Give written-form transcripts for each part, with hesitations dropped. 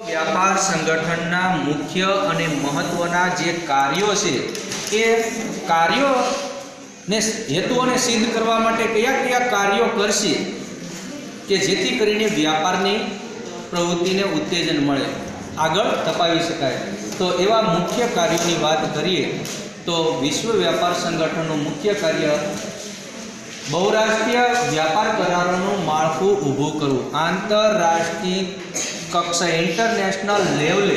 व्यापार संगठनना मुख्य अने महत्वना जे कार्यों छे ए कार्यों ने हेतुओने सिद्ध करवा माटे कया कया कार्यों करशे के जेथी करीने व्यापारनी प्रवृत्तिने उत्तेजन मळे, आगळ तपावी शकाय। तो एवा मुख्य कार्योनी वात करीए तो विश्व व्यापार संगठनનું मुख्य कार्य बहुराष्ट्रीय व्यापार करारोનું માળખું ઊભું કરવું। આંતરરાષ્ટ્રીય કક્ષાએ ઇન્ટરનેશનલ લેવલે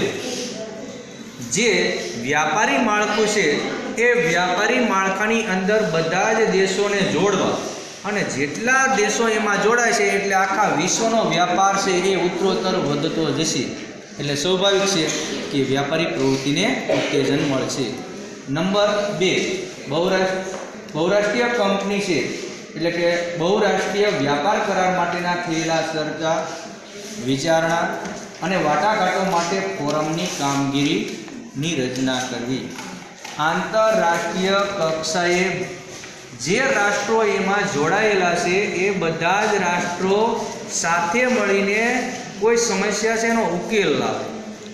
જે વ્યાપારી માળખું છે એ વ્યાપારી માળખાની અંદર બધા જ દેશોને જોડવા અને જેટલા દેશો એમાં જોડાય છે એટલે આખા વિશ્વનો વ્યાપાર છે એ ઉત્તરોત્તર વધતો જશે। એટલે સ્વાભાવિક છે કે વ્યાપારી પ્રવૃત્તિને ઉત્તેજન મળશે। નંબર 2 बहुराष्ट्रीय कंपनी છે એટલે કે बहुराष्ट्रीय व्यापार करार माटेना થયેલા ચર્ચા विचारणा અને વાટાઘાટો માટે ફોરમની કામગીરીની રચના કરવી। આંતરરાષ્ટ્રીય કક્ષાએ જે રાષ્ટ્રો એમાં જોડાયેલા છે એ બધા જ રાષ્ટ્રો સાથે મળીને કોઈ સમસ્યા છે એનો ઉકેલ લાવે।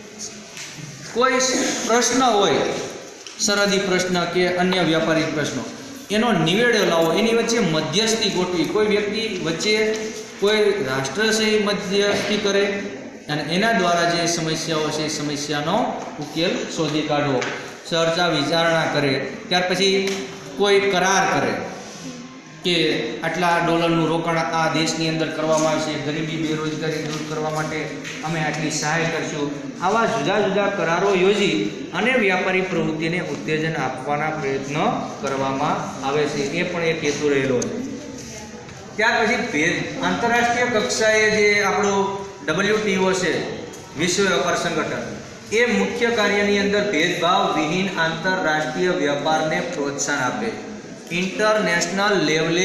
કોઈ પ્રશ્ન હોય, સરહદી પ્રશ્ન કે અન્ય વ્યાપારિક પ્રશ્નો, એનો નિવેડો લાવો, એની વચ્ચે મધ્યસ્થી ગોઠવી, કોઈ વ્યક્તિ વચ્ચે કોઈ રાષ્ટ્ર છે એ મધ્યસ્થી કરે અને એના દ્વારા જે સમસ્યાઓ છે એ સમસ્યાનો ઉકેલ શોધી કાઢવો, ચર્ચા વિચારણા કરે। ત્યાર પછી કોઈ કરાર કરે કે આટલા ડોલરનું રોકાણ આ દેશની અંદર કરવામાં આવશે, ગરીબી બેરોજગારી દૂર કરવા માટે અમે આટલી સહાય કરશું। આવા જુદા જુદા કરારો યોજી અને વ્યાપારી પ્રવૃત્તિને ઉત્તેજન આપવાના પ્રયત્ન કરવામાં આવે છે, એ પણ એક હેતુ રહેલો છે। ત્યાર પછી આંતરરાષ્ટ્રીય કક્ષાએ જે આપણું WTO છે, વિશ્વ વ્યાપાર સંગઠન, એ મુખ્ય કાર્યની અંદર ભેદભાવ વિહીન આંતરરાષ્ટ્રીય વ્યાપારને પ્રોત્સાહન આપે। इंटरनेशनल लेवले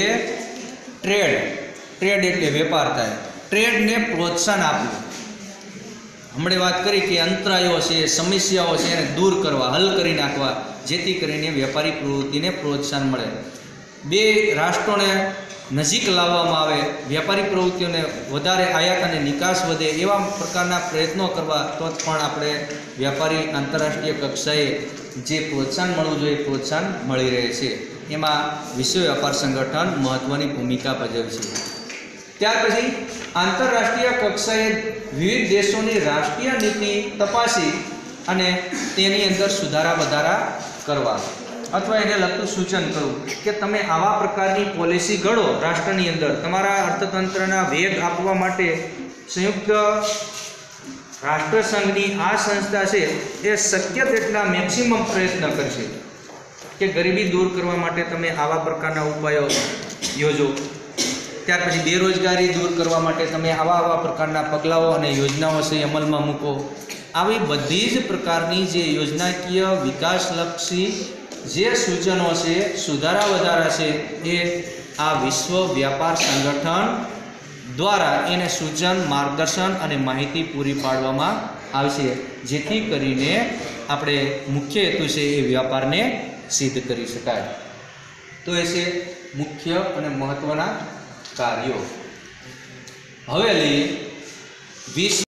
ट्रेड एटले वेपार थाय, ट्रेड ने प्रोत्साहन आपवुं। हमणे बात करी कि अंतरायो छे, समस्याओं छे एने दूर करवा, हल करी नाखवा, जेथी करीने व्यापारी प्रवृत्तिने प्रोत्साहन मळे। बे राष्ट्रोने नजीक लाववामां आवे, व्यापारी प्रवृत्तिओने वधारे आयात अने निकास वधे एवा प्रकारना प्रयत्नो करवा तो पण आपणे व्यापारी आंतरराष्ट्रीय कक्षाए जे प्रोत्साहन मळवुं जोईए प्रोत्साहन मळी रहे छे। एमां विश्व व्यापार संगठन महत्वनी भूमिका भजवे छे। त्यार पछी आंतरराष्ट्रीय कक्षाए विविध देशोनी राष्ट्रीय नीति तपासी अने तेनी अंदर सुधारा वधारा करवा अथवा एने लगतुं सूचन करवुं के तमे आवा प्रकारनी पॉलिसी घडो राष्ट्रनी अंदर, तमारा अर्थतंत्रना वेग आपवा माटे संयुक्त राष्ट्रसंघनी आ संस्था छे ए शक्य तेटला मैक्सिमम प्रयत्न करशे कि गरीबी दूर करवा माटे तमे आवा प्रकारना उपायो योजो। त्यार पछी बेरोजगारी दूर करवा माटे तमे आवा प्रकारना पगलाओ अने योजनाओ छे अमलमां मूको। आवी बधी ज प्रकारनी जे योजनाकीय विकासलक्षी जे सूचनो छे, सुधारा वधारा छे ए आ विश्व व्यापार संगठन द्वारा एने सूचन, मार्गदर्शन अने माहिती पूरी पाडवामां आवशे, जेथी करीने आपणे मुख्य हेतु छे ए व्यापारने सिद्ध करी शकाय। तो ए छे मुख्य अने महत्वना कार्यों। हवे लईए 20